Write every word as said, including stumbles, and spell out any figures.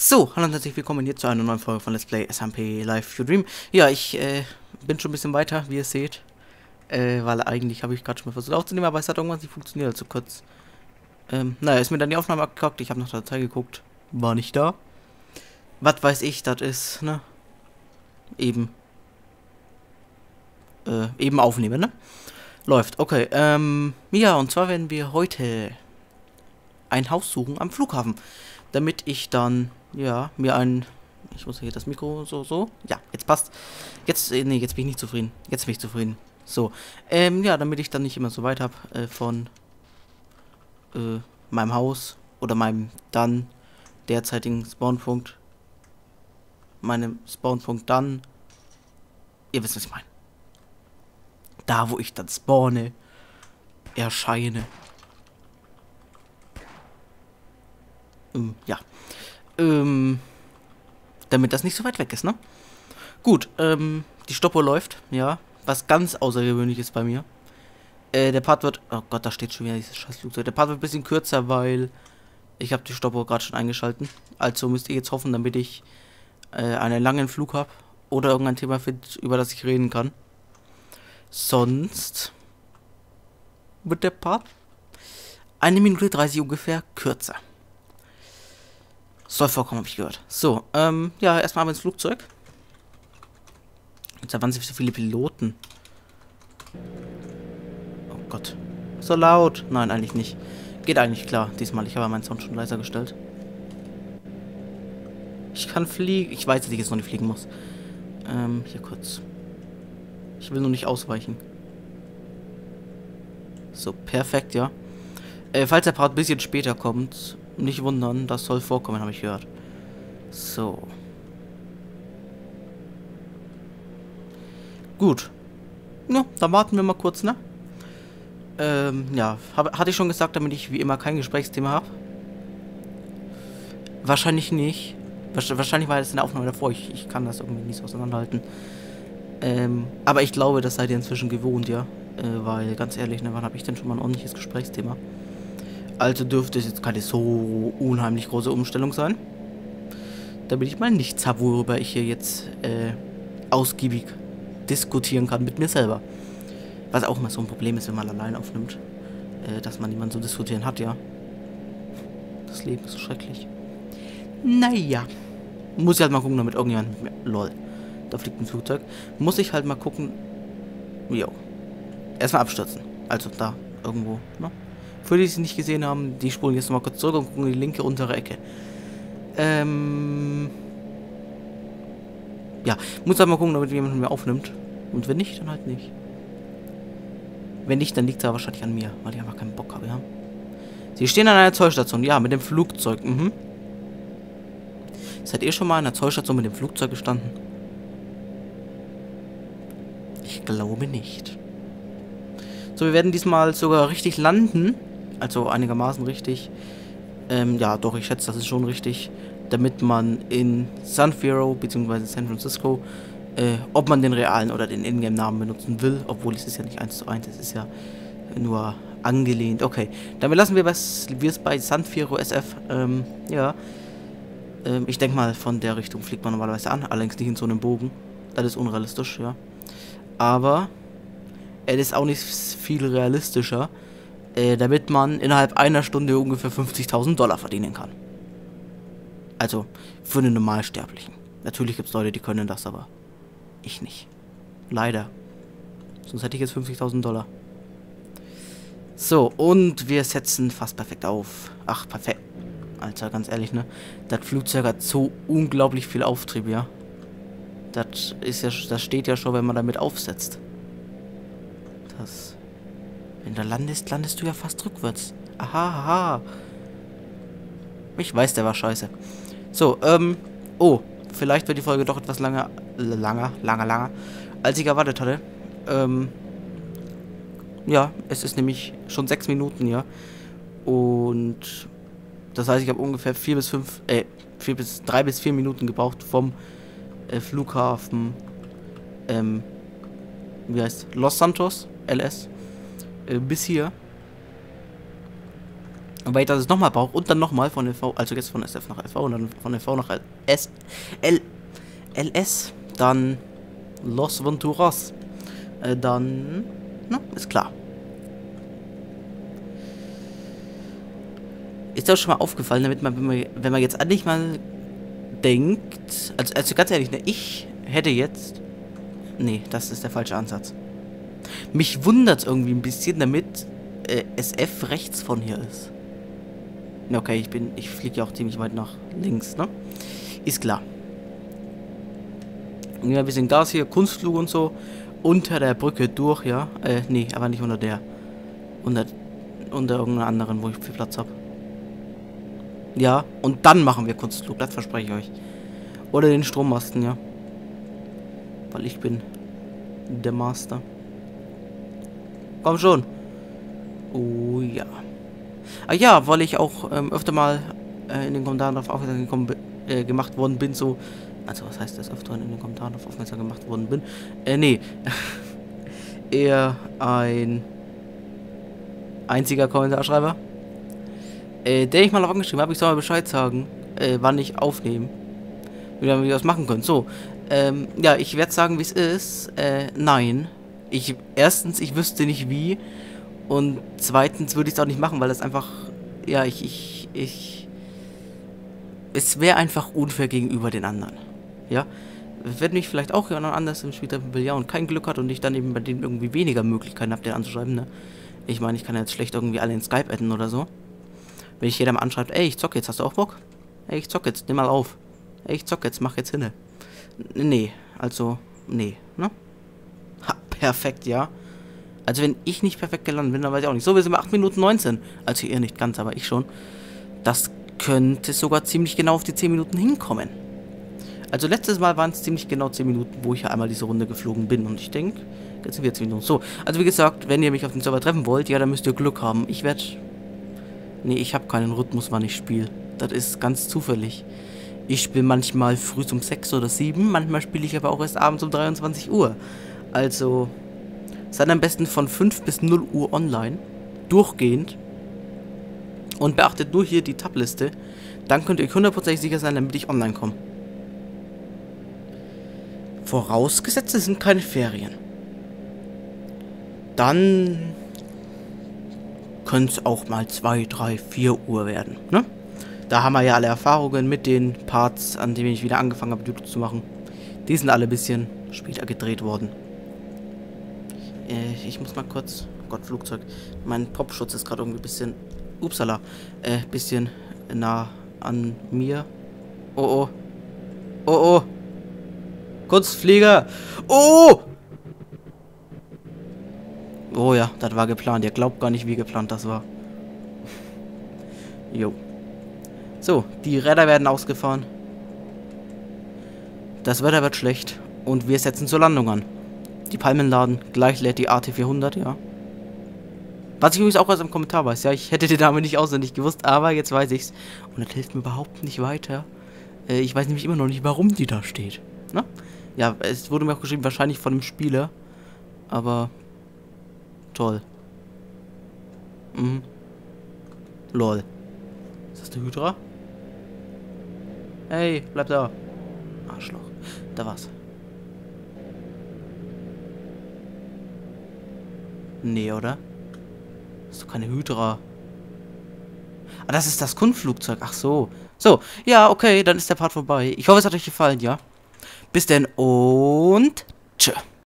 So, hallo und herzlich willkommen hier zu einer neuen Folge von Let's Play S M P Live Your Dream. Ja, ich äh, bin schon ein bisschen weiter, wie ihr seht. Äh, weil eigentlich habe ich gerade schon mal versucht aufzunehmen, aber es hat irgendwas nicht funktioniert, also kurz. Ähm, naja, ist mir dann die Aufnahme abgekackt, ich habe nach der Datei geguckt, war nicht da. Was weiß ich, das ist, ne? Eben. Äh, eben aufnehmen, ne? Läuft, okay, ähm, ja, und zwar werden wir heute ein Haus suchen am Flughafen, damit ich dann, ja, mir ein, ich muss hier das Mikro so, so, ja, jetzt passt, jetzt, äh, nee, jetzt bin ich nicht zufrieden, jetzt bin ich zufrieden, so, ähm, ja, damit ich dann nicht immer so weit habe, äh, von, äh, meinem Haus oder meinem dann derzeitigen Spawnpunkt, meinem Spawnpunkt dann, ihr wisst, was ich meine, da, wo ich dann spawne, erscheine. Ähm, ja. Ähm, damit das nicht so weit weg ist, ne? Gut, ähm, die Stoppuhr läuft, ja. Was ganz außergewöhnlich ist bei mir. Äh, der Part wird... Oh Gott, da steht schon wieder dieses scheiß Flugzeug. Der Part wird ein bisschen kürzer, weil ich habe die Stoppuhr gerade schon eingeschalten. Also müsst ihr jetzt hoffen, damit ich äh, einen langen Flug habe. Oder irgendein Thema finde, über das ich reden kann. Sonst wird der Part eine Minute dreißig ungefähr kürzer. Soll vorkommen, habe ich gehört. So, ähm, ja, erstmal ab ins Flugzeug. Jetzt waren so viele Piloten. Oh Gott. So laut. Nein, eigentlich nicht. Geht eigentlich klar, diesmal. Ich habe meinen Sound schon leiser gestellt. Ich kann fliegen. Ich weiß, dass ich jetzt noch nicht fliegen muss. Ähm, hier kurz. Ich will nur nicht ausweichen. So, perfekt, ja. Äh, falls der Part ein bisschen später kommt, nicht wundern, das soll vorkommen, habe ich gehört. So. Gut. Ja, dann warten wir mal kurz, ne? Ähm, ja, hab, hatte ich schon gesagt, damit ich wie immer kein Gesprächsthema habe? Wahrscheinlich nicht. Wahrscheinlich war das in der Aufnahme davor. Ich, ich kann das irgendwie nicht so auseinanderhalten. Ähm, aber ich glaube, das seid ihr inzwischen gewohnt, ja. Äh, weil, ganz ehrlich, ne, wann habe ich denn schon mal ein ordentliches Gesprächsthema? Also dürfte es jetzt keine so unheimlich große Umstellung sein. Damit ich mal nichts habe, worüber ich hier jetzt äh, ausgiebig diskutieren kann mit mir selber. Was auch mal so ein Problem ist, wenn man allein aufnimmt. Äh, dass man niemanden zu diskutieren hat, ja. Das Leben ist so schrecklich. Naja. Muss ich halt mal gucken, damit irgendjemand mit mir... Lol. Da fliegt ein Flugzeug. Muss ich halt mal gucken... Jo. Erstmal abstürzen. Also da, irgendwo, ne? Für die, die es nicht gesehen haben, die spulen jetzt nochmal kurz zurück und gucken in die linke untere Ecke. Ähm... Ja, muss halt mal gucken, damit jemand mit mir aufnimmt. Und wenn nicht, dann halt nicht. Wenn nicht, dann liegt es ja wahrscheinlich an mir, weil ich einfach keinen Bock habe, ja. Sie stehen an einer Zollstation, ja, mit dem Flugzeug, mhm. Seid ihr schon mal an einer Zollstation mit dem Flugzeug gestanden? Ich glaube nicht. So, wir werden diesmal sogar richtig landen. Also einigermaßen richtig. Ähm, ja, doch, ich schätze, das ist schon richtig. Damit man in San Fierro bzw. San Francisco, äh, ob man den realen oder den Ingame-Namen benutzen will, obwohl es ist ja nicht eins zu eins, es ist ja nur angelehnt. Okay, dann lassen wir es bei San Fierro S F, ähm, ja. Ähm, ich denke mal, von der Richtung fliegt man normalerweise an, allerdings nicht in so einem Bogen. Das ist unrealistisch, ja. Aber es ist auch nicht viel realistischer, äh, damit man innerhalb einer Stunde ungefähr fünfzigtausend Dollar verdienen kann. Also, für einen Normalsterblichen. Natürlich gibt es Leute, die können das, aber ich nicht. Leider. Sonst hätte ich jetzt fünfzigtausend Dollar. So, und wir setzen fast perfekt auf. Ach, perfekt. Alter, ganz ehrlich, ne? Das Flugzeug hat so unglaublich viel Auftrieb, ja. Das ist ja, das steht ja schon, wenn man damit aufsetzt. Das... Wenn du landest, landest du ja fast rückwärts. Aha, aha. Ich weiß, der war scheiße. So, ähm... Oh, vielleicht wird die Folge doch etwas langer... Langer, langer, langer, als ich erwartet hatte. Ähm... Ja, es ist nämlich schon sechs Minuten, ja. Und... Das heißt, ich habe ungefähr vier bis fünf... Äh, vier bis... drei bis vier Minuten gebraucht vom... Äh, Flughafen... Ähm... Wie heißt? Los Santos, L S. Äh, bis hier. Und weil ich das nochmal brauche und dann nochmal von L V, also jetzt von S F nach L V und dann von L V nach S, L, L S, dann Los Venturas. Äh, dann, na, ist klar. Ist das schon mal aufgefallen, damit man, wenn man, wenn man jetzt endlich mal denkt, also, also ganz ehrlich, ne, ich hätte jetzt, nee, das ist der falsche Ansatz. Mich wundert es irgendwie ein bisschen, damit äh, S F rechts von hier ist. Okay, ich bin, ich fliege ja auch ziemlich weit nach links, ne? Ist klar. Ja, ein bisschen Gas hier, Kunstflug und so. Unter der Brücke durch, ja. Äh, nee, aber nicht unter der. Unter, unter irgendeiner anderen, wo ich viel Platz habe. Ja, und dann machen wir Kunstflug, das verspreche ich euch. Oder den Strommasten, ja. Weil ich bin der Master. Komm schon. Oh ja. Ah ja, weil ich auch ähm, öfter mal äh, in den Kommentaren darauf aufmerksam gekommen, äh, gemacht worden bin, so... Also, was heißt das? Öfter in den Kommentaren darauf aufmerksam gemacht worden bin? Äh, nee. Eher ein... einziger Kommentarschreiber. Äh, der ich mal darauf angeschrieben habe, ich soll mal Bescheid sagen, äh, wann ich aufnehme. Wie wir das machen können. So. Ähm, ja, ich werde sagen, wie es ist. Äh, nein. Ich... Erstens, ich wüsste nicht wie... Und zweitens würde ich es auch nicht machen, weil das einfach, ja, ich, ich, ich, es wäre einfach unfair gegenüber den anderen, ja. Wenn mich vielleicht auch jemand anders im Spiel treffen will, ja, und kein Glück hat und ich dann eben bei denen irgendwie weniger Möglichkeiten habe, den anzuschreiben, ne. Ich meine, ich kann jetzt schlecht irgendwie alle in Skype adden oder so. Wenn ich jedem anschreibt, ey, ich zock jetzt, hast du auch Bock? Ey, ich zock jetzt, nimm mal auf. Ey, ich zock jetzt, mach jetzt hinne. Nee, also, nee, ne. Ha, perfekt, ja. Also wenn ich nicht perfekt gelandet bin, dann weiß ich auch nicht. So, wir sind bei acht Minuten neunzehn. Also ihr nicht ganz, aber ich schon. Das könnte sogar ziemlich genau auf die zehn Minuten hinkommen. Also letztes Mal waren es ziemlich genau zehn Minuten, wo ich ja einmal diese Runde geflogen bin. Und ich denke, jetzt sind wir zehn Minuten. So, also wie gesagt, wenn ihr mich auf den Server treffen wollt, ja, dann müsst ihr Glück haben. Ich werde... Nee, ich habe keinen Rhythmus, wann ich spiele. Das ist ganz zufällig. Ich spiele manchmal früh um sechs oder sieben, manchmal spiele ich aber auch erst abends um dreiundzwanzig Uhr. Also... Seid am besten von fünf bis null Uhr online, durchgehend, und beachtet nur hier die Tab-Liste, dann könnt ihr euch hundertprozentig sicher sein, damit ich online komme. Vorausgesetzt, es sind keine Ferien. Dann könnte es auch mal zwei, drei, vier Uhr werden, ne? Da haben wir ja alle Erfahrungen mit den Parts, an denen ich wieder angefangen habe, YouTube zu machen. Die sind alle ein bisschen später gedreht worden. Ich muss mal kurz... Oh Gott, Flugzeug. Mein Popschutz ist gerade irgendwie ein bisschen... Upsala. Äh, bisschen nah an mir. Oh, oh. Oh, oh. Kunstflieger. Oh! Oh ja, das war geplant. Ihr glaubt gar nicht, wie geplant das war. Jo. So, die Räder werden ausgefahren. Das Wetter wird schlecht. Und wir setzen zur Landung an. Die Palmen laden, gleich lädt die A T vierhundert, ja. Was ich übrigens auch erst im Kommentar weiß, ja, ich hätte den Namen nicht auswendig gewusst, aber jetzt weiß ich's. Und das hilft mir überhaupt nicht weiter. Äh, ich weiß nämlich immer noch nicht, warum die da steht. Ne? Ja, es wurde mir auch geschrieben, wahrscheinlich von dem Spieler. Aber... Toll. Mhm. Lol. Ist das der Hydra? Hey, bleib da. Arschloch. Da war's. Nee, oder? Das ist doch keine Hydra. Ah, das ist das Kunstflugzeug. Ach so. So, ja, okay, dann ist der Part vorbei. Ich hoffe, es hat euch gefallen, ja? Bis denn und tschö.